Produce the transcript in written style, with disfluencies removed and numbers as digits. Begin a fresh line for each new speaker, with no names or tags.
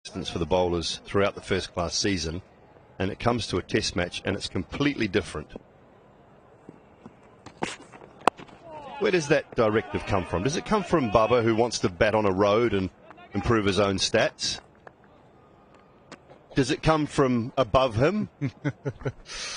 for the bowlers throughout the first-class season, and it comes to a test match and it's completely different. Where does that directive come from? Does it come from Bubba, who wants to bat on a road and improve his own stats? Does it come from above him?